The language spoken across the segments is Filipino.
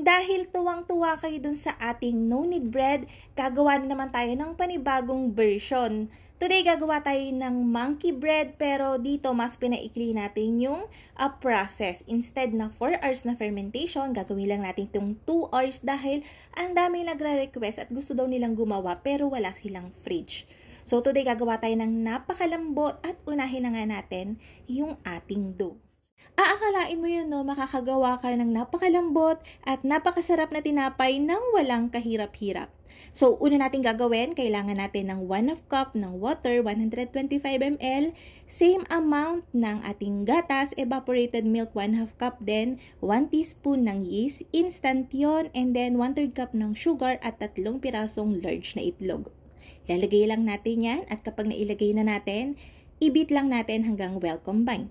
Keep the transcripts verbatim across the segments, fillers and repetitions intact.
Dahil tuwang-tuwa kayo dun sa ating no-knead bread, gagawa na naman tayo ng panibagong version. Today, gagawa tayo ng monkey bread, pero dito mas pinaikli natin yung uh, process. Instead na four hours na fermentation, gagawin lang natin itong two hours dahil ang dami nagre-request at gusto daw nilang gumawa pero wala silang fridge. So today, gagawa tayo ng napakalambot at unahin na nga natin yung ating dough. Aakalain mo yun, no? Makakagawa ka ng napakalambot at napakasarap na tinapay nang walang kahirap-hirap. So, una natin gagawin, kailangan natin ng one half cup ng water, one hundred twenty-five milliliters, same amount ng ating gatas, evaporated milk, one half cup din, one teaspoon ng yeast, instant yon, and then one third cup ng sugar at tatlong pirasong large na itlog. Lalagay lang natin yan at kapag nailagay na natin, i-beat lang natin hanggang well combined.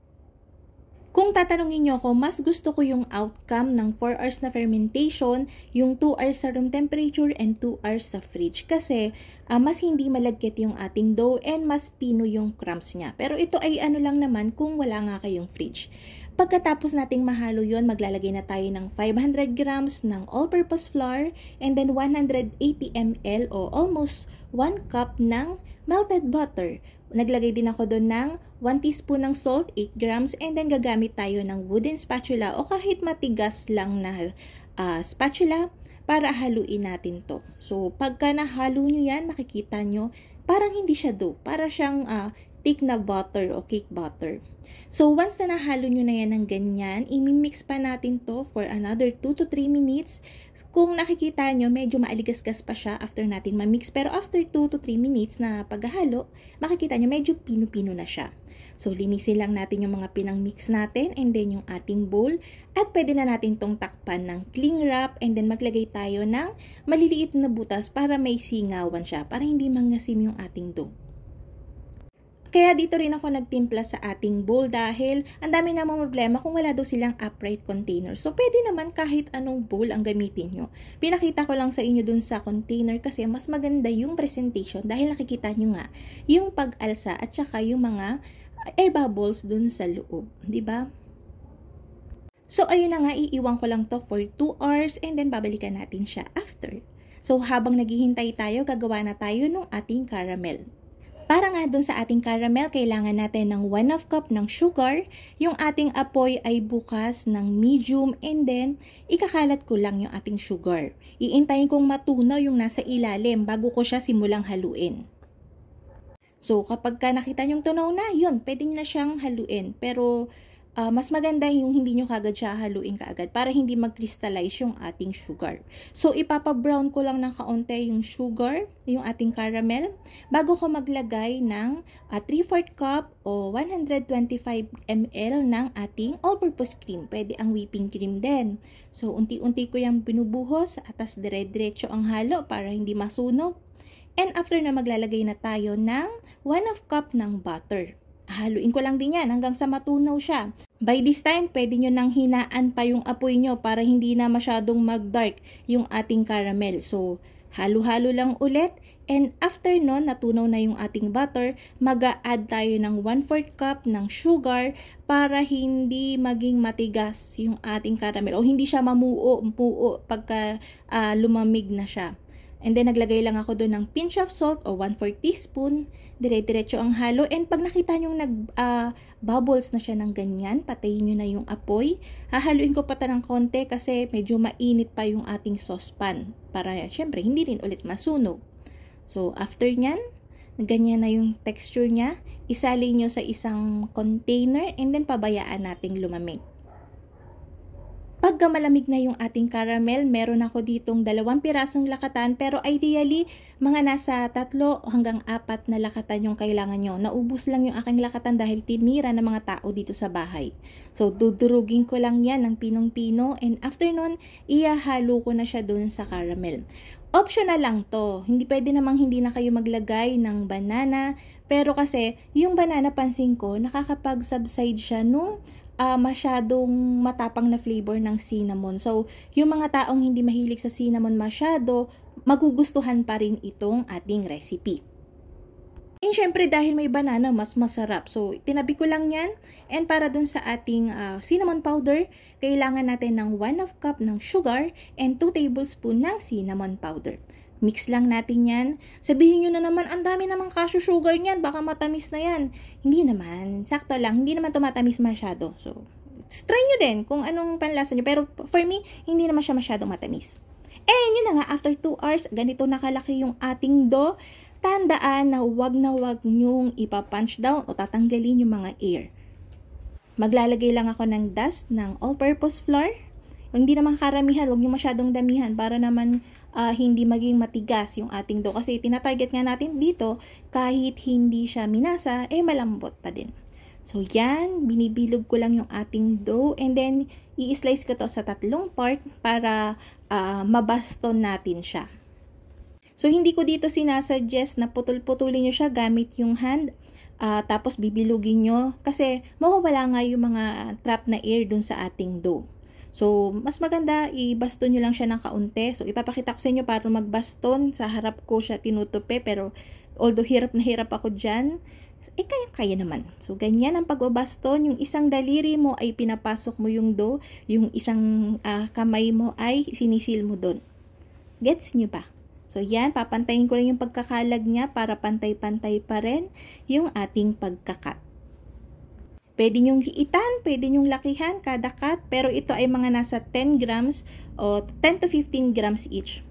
Kung tatanungin nyo ako, mas gusto ko yung outcome ng four hours na fermentation, yung two hours sa room temperature and two hours sa fridge. Kasi uh, mas hindi malagkit yung ating dough and mas pino yung crumbs niya. Pero ito ay ano lang naman kung wala nga kayong fridge. Pagkatapos nating mahalo yon, maglalagay na tayo ng five hundred grams ng all-purpose flour and then one hundred eighty milliliters o almost one cup ng melted butter. Naglagay din ako doon ng one teaspoon ng salt, eight grams, and then gagamit tayo ng wooden spatula o kahit matigas lang na uh, spatula para haluin natin to. So, pagka nahalo nyo yan, makikita nyo, parang hindi siya dough. Para siyang uh, thick na butter o cake butter. So, once na nahalo nyo na yan ng ganyan, imimix pa natin to for another two to three minutes. Kung nakikita nyo, medyo maaligasgas pa siya after natin ma-mix. Pero after two to three minutes na paghahalo, makikita nyo medyo pino-pino na siya. So, linisin lang natin yung mga pinang-mix natin and then yung ating bowl. At pwede na natin tong takpan ng cling wrap and then maglagay tayo ng maliliit na butas para may singawan siya, para hindi mangasim yung ating dough. Kaya dito rin ako nagtimpla sa ating bowl dahil ang dami namang problema kung wala daw silang upright container. So, pwede naman kahit anong bowl ang gamitin nyo. Pinakita ko lang sa inyo dun sa container kasi mas maganda yung presentation dahil nakikita nyo nga yung pag-alsa at saka yung mga air bubbles dun sa loob. Diba? So, ayun na nga, iiwan ko lang to for two hours and then babalikan natin siya after. So, habang naghihintay tayo, gagawa na tayo ng ating caramel. Para nga dun sa ating caramel, kailangan natin ng one half cup ng sugar. Yung ating apoy ay bukas ng medium and then ikakalat ko lang yung ating sugar. Iintayin kong matunaw yung nasa ilalim bago ko siya simulang haluin. So kapag ka nakita nyong tunaw na, yun, pwede nyo na siyang haluin. Pero uh, mas maganda yung hindi nyo kagad siya haluin kaagad para hindi mag-crystallize yung ating sugar. So ipapa-brown ko lang ng kaunti yung sugar, yung ating caramel, bago ko maglagay ng uh, three fourths cup o one hundred twenty-five milliliters ng ating all-purpose cream. Pwede ang whipping cream din. So unti-unti ko yung binubuhos, atas dire-diretso ang halo para hindi masunog. And after na maglalagay na tayo ng one half cup ng butter. Haluin ko lang din yan hanggang sa matunaw siya. By this time, pwede nyo nang hinaan pa yung apoy nyo para hindi na masyadong mag-dark yung ating caramel. So, halo-halo lang ulit. And after nun, natunaw na yung ating butter, mag-a-add tayo ng one fourth cup ng sugar para hindi maging matigas yung ating caramel. O hindi siya mamuo-muo pagka uh, lumamig na siya. And then, naglagay lang ako doon ng pinch of salt o one fourth teaspoon. Dire-diretso ang halo. And pag nakita nyo nag-bubbles uh, na siya ng ganyan, patayin nyo na yung apoy. Hahaluin ko pa ta ng konti kasi medyo mainit pa yung ating saucepan. Para, syempre, hindi rin ulit masunog. So, after nyan, ganyan na yung texture niya. Isalin nyo sa isang container and then pabayaan nating lumamig. Pagka malamig na yung ating caramel, meron ako ditong dalawang pirasong lakatan pero ideally, mga nasa tatlo hanggang apat na lakatan yung kailangan nyo. Naubos lang yung aking lakatan dahil tinira ng mga tao dito sa bahay. So, dudurugin ko lang yan ng pinong-pino and after nun, ihahalo ko na siya dun sa caramel. Optional lang to. Hindi pwede namang hindi na kayo maglagay ng banana pero kasi yung banana pansin ko, nakakapag-subside siya nung Uh, masyadong matapang na flavor ng cinnamon. So, yung mga taong hindi mahilig sa cinnamon masyado, magugustuhan pa rin itong ating recipe. And syempre dahil may banana, mas masarap. So, tinabi ko lang yan. And para dun sa ating uh, cinnamon powder, kailangan natin ng one half cup ng sugar and two tablespoon ng cinnamon powder. Mix lang natin yan. Sabihin nyo na naman, ang dami namang cashew sugar niyan, baka matamis na yan. Hindi naman, sakto lang, hindi naman tumatamis masyado. So, try nyo din kung anong panlasa nyo. Pero for me, hindi naman siya masyadong matamis. And yun na nga, after two hours, ganito nakalaki yung ating dough. Tandaan na wag na wag nyong ipa-punch down o tatanggalin yung mga air. Maglalagay lang ako ng dust ng all-purpose flour. Hindi naman karamihan, wag nyo masyadong damihan para naman uh, hindi maging matigas yung ating dough. Kasi tinatarget nga natin dito, kahit hindi siya minasa, eh malambot pa din. So yan, binibilog ko lang yung ating dough and then i-slice ko to sa tatlong part para uh, mabaston natin siya. So, hindi ko dito sinasuggest na putol-putulin nyo siya gamit yung hand. Uh, tapos, bibilugin nyo. Kasi, mawawala nga yung mga trap na air dun sa ating dough. So, mas maganda, ibaston nyo lang siya ng kaunti. So, ipapakita ko sa inyo para magbaston. Sa harap ko siya tinutupi. Pero, although hirap na hirap ako dyan, eh, kaya-kaya naman. So, ganyan ang pagbabaston. Yung isang daliri mo ay pinapasok mo yung dough. Yung isang uh, kamay mo ay sinisil mo dun. Gets nyo ba? So, yan, papantayin ko lang yung pagkakalag niya para pantay-pantay pa rin yung ating pagkakat. Pwede nyong liitan, pwede nyong lakihan kada cut, pero ito ay mga nasa ten grams o ten to fifteen grams each.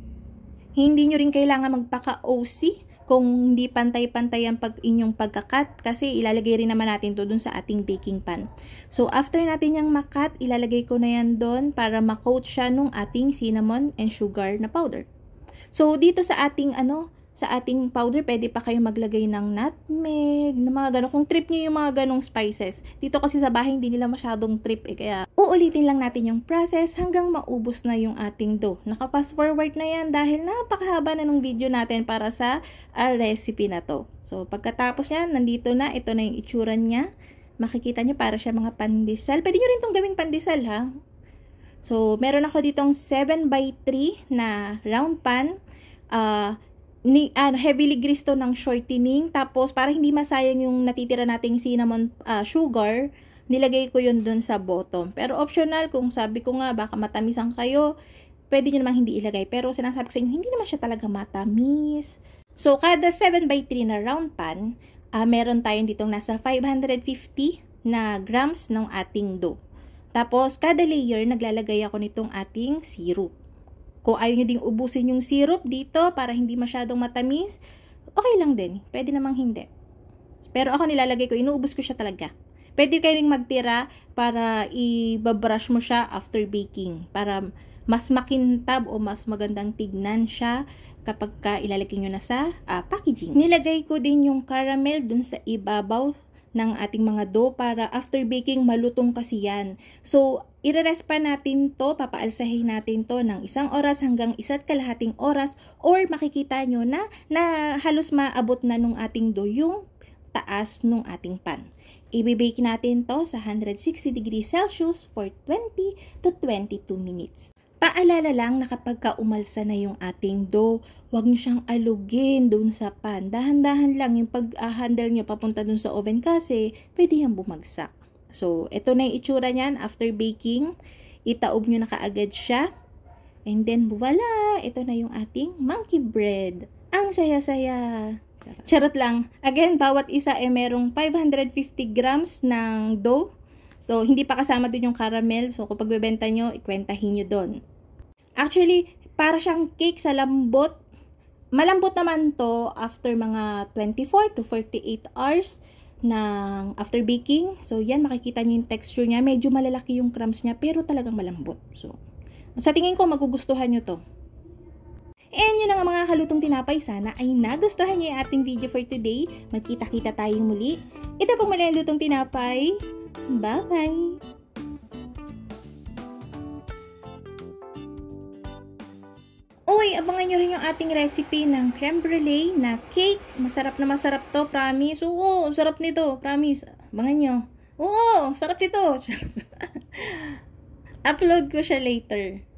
Hindi nyo rin kailangan magpaka-O C kung hindi pantay-pantay ang pag inyong pagkakat kasi ilalagay rin naman natin to dun sa ating baking pan. So, after natin yung makat, ilalagay ko na yan dun para makoat siya nung ating cinnamon and sugar na powder. So, dito sa ating, ano, sa ating powder, pwede pa kayong maglagay ng nutmeg, na mga gano'n. Kung trip nyo yung mga ganong spices. Dito kasi sa bahay, hindi nila masyadong trip eh. Kaya, uulitin lang natin yung process hanggang maubos na yung ating dough. Naka-fast forward na yan dahil napakahaba na ng video natin para sa uh, recipe na to. So, pagkatapos yan, nandito na. Ito na yung itsura niya. Makikita nyo para siya mga pandesal. Pwede nyo rin itong gawing pandesal, ha? So, meron ako ditong seven by three na round pan. Uh, ni, uh, heavily greased to ng shortening. Tapos, para hindi masayang yung natitira nating cinnamon uh, sugar, nilagay ko yun dun sa bottom. Pero optional, kung sabi ko nga, baka matamisan kayo, pwede nyo namang hindi ilagay. Pero sinasabi ko sa inyo, hindi naman siya talaga matamis. So, kada seven by three na round pan, uh, meron tayong ditong nasa five hundred fifty na grams ng ating dough. Tapos, kada layer, naglalagay ako nitong ating syrup. Kung ayaw nyo ding ubusin yung syrup dito para hindi masyadong matamis, okay lang din. Pwede namang hindi. Pero ako nilalagay ko, inuubos ko siya talaga. Pwede kayo ring magtira para i-brush mo siya after baking. Para mas makintab o mas magandang tignan siya kapag ka ilalagay nyo na sa uh, packaging. Nilagay ko din yung caramel dun sa ibabaw ng ating mga dough para after baking malutong kasi yan. So, i-rest pa natin to, papaalsahin natin to ng isang oras hanggang isa't kalahating oras or makikita nyo na, na halos maabot na nung ating dough yung taas nung ating pan. I-bake natin to sa one hundred sixty degrees Celsius for twenty to twenty-two minutes. Paalala lang na kapag ka umalsa na yung ating dough, huwag nyo siyang alugin doon sa pan. Dahan-dahan lang yung pag-handle nyo papunta doon sa oven kasi pwede yung bumagsak. So, ito na yung itsura niyan after baking. Itaob nyo na kaagad siya. And then, voila! Ito na yung ating monkey bread. Ang saya-saya! Charot lang. Again, bawat isa ay eh, merong five hundred fifty grams ng dough. So, hindi pa kasama dun yung caramel. So, kung pagbebenta nyo, ikwentahin nyo dun. Actually, para siyang cake sa lambot. Malambot naman to after mga twenty-four to forty-eight hours ng after baking. So, yan, makikita nyo yung texture niya. Medyo malalaki yung crumbs niya, pero talagang malambot. So, sa tingin ko, magugustuhan nyo to. And yun ang mga kalutong tinapay. Sana ay nagustuhan niyo yung ating video for today. Magkita-kita tayong muli. Ito pong mali ang lutong tinapay. Bye-bye! Uy, abangan nyo rin yung ating recipe ng creme brulee na cake. Masarap na masarap to, promise. Oo, sarap nito, promise. Abangan nyo. Oo, sarap nito. Upload ko siya later.